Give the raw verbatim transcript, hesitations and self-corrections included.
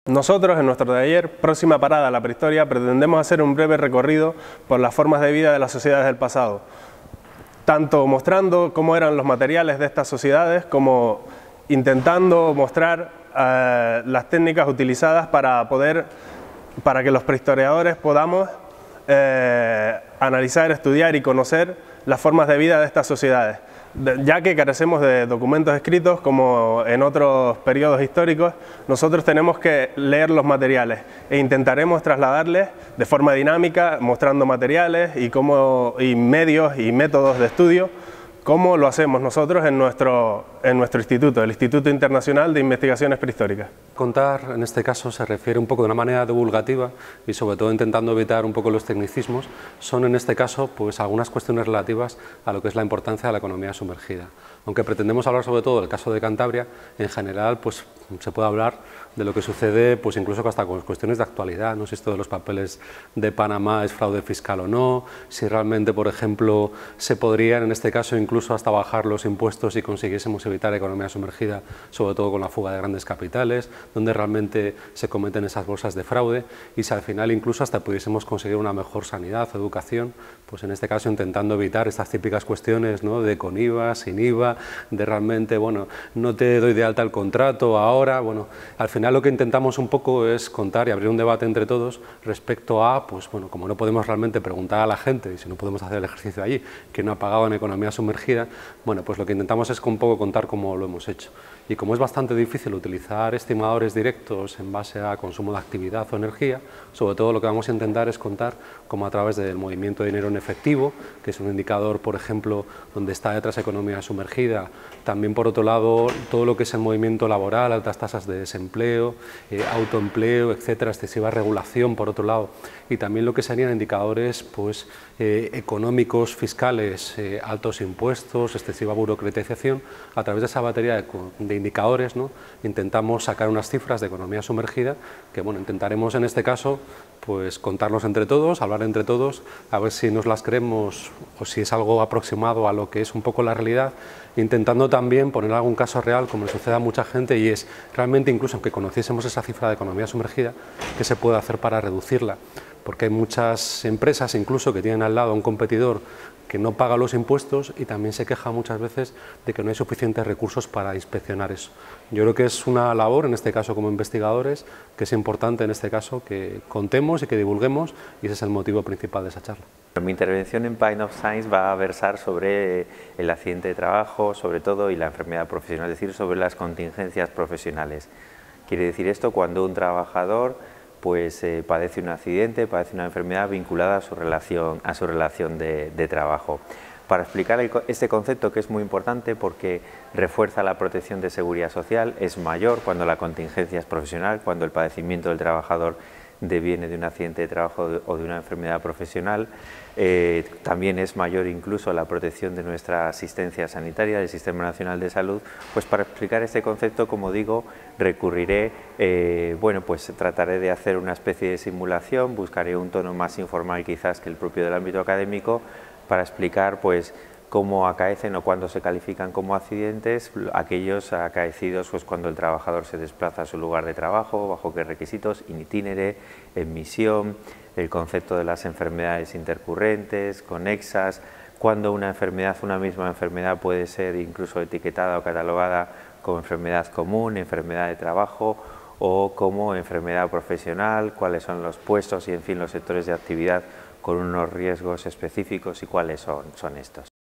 Nosotros, en nuestro taller Próxima Parada a la Prehistoria, pretendemos hacer un breve recorrido por las formas de vida de las sociedades del pasado, tanto mostrando cómo eran los materiales de estas sociedades, como intentando mostrar eh, las técnicas utilizadas para poder, para que los prehistoriadores podamos eh, analizar, estudiar y conocer las formas de vida de estas sociedades. Ya que carecemos de documentos escritos como en otros periodos históricos, nosotros tenemos que leer los materiales e intentaremos trasladarles de forma dinámica, mostrando materiales y, cómo, y medios y métodos de estudio, como lo hacemos nosotros en nuestro, en nuestro instituto, el Instituto Internacional de Investigaciones Prehistóricas. Contar, en este caso, se refiere un poco de una manera divulgativa y sobre todo intentando evitar un poco los tecnicismos. Son en este caso pues algunas cuestiones relativas a lo que es la importancia de la economía sumergida. Aunque pretendemos hablar sobre todo del caso de Cantabria, en general pues se puede hablar de lo que sucede pues incluso hasta con cuestiones de actualidad, no sé si esto de los papeles de Panamá es fraude fiscal o no, si realmente por ejemplo se podrían en este caso incluso hasta bajar los impuestos si consiguiésemos evitar economía sumergida, sobre todo con la fuga de grandes capitales, donde realmente se cometen esas bolsas de fraude, y si al final incluso hasta pudiésemos conseguir una mejor sanidad o educación, pues en este caso intentando evitar estas típicas cuestiones, ¿no?, de con I V A, sin I V A, de realmente, bueno, no te doy de alta el contrato ahora, bueno, al final lo que intentamos un poco es contar y abrir un debate entre todos respecto a, pues bueno, como no podemos realmente preguntar a la gente, y si no podemos hacer el ejercicio allí, que no ha pagado en economía sumergida, bueno, pues lo que intentamos es un poco contar cómo lo hemos hecho. Y como es bastante difícil utilizar estimadores directos en base a consumo de actividad o energía, sobre todo lo que vamos a intentar es contar cómo a través del movimiento de dinero en efectivo, que es un indicador, por ejemplo, donde está detrás economía sumergida, también por otro lado todo lo que es el movimiento laboral, altas tasas de desempleo, eh, autoempleo, etcétera, excesiva regulación por otro lado, y también lo que serían indicadores pues, eh, económicos, fiscales, eh, altos impuestos, excesiva burocratización, a través de esa batería de, de indicadores, ¿no?, intentamos sacar unas cifras de economía sumergida que, bueno, intentaremos en este caso pues contarlos entre todos, hablar entre todos, a ver si nos las creemos o si es algo aproximado a lo que es un poco la realidad, intentando también poner algún caso real, como le sucede a mucha gente, y es realmente incluso aunque conociésemos esa cifra de economía sumergida, ¿qué se puede hacer para reducirla? Porque hay muchas empresas incluso que tienen al lado a un competidor que no paga los impuestos y también se queja muchas veces de que no hay suficientes recursos para inspeccionar eso. Yo creo que es una labor, en este caso como investigadores, que es importante en este caso que contemos y que divulguemos, y ese es el motivo principal de esa charla. Mi intervención en Pine of Science va a versar sobre el accidente de trabajo, sobre todo, y la enfermedad profesional, es decir, sobre las contingencias profesionales. Quiere decir esto cuando un trabajador pues eh, padece un accidente, padece una enfermedad vinculada a su relación, a su relación de, de trabajo. Para explicar el, este concepto, que es muy importante porque refuerza la protección de seguridad social, es mayor cuando la contingencia es profesional, cuando el padecimiento del trabajador deviene de un accidente de trabajo o de una enfermedad profesional. Eh, también es mayor incluso la protección de nuestra asistencia sanitaria, del Sistema Nacional de Salud. Pues para explicar este concepto, como digo, recurriré, eh, bueno, pues trataré de hacer una especie de simulación, buscaré un tono más informal quizás que el propio del ámbito académico, para explicar pues cómo acaecen o cuándo se califican como accidentes aquellos acaecidos pues cuando el trabajador se desplaza a su lugar de trabajo, bajo qué requisitos, in itinere, en misión, el concepto de las enfermedades intercurrentes, conexas, cuando una enfermedad, una misma enfermedad puede ser incluso etiquetada o catalogada como enfermedad común, enfermedad de trabajo o como enfermedad profesional, cuáles son los puestos y en fin los sectores de actividad con unos riesgos específicos y cuáles son, son estos.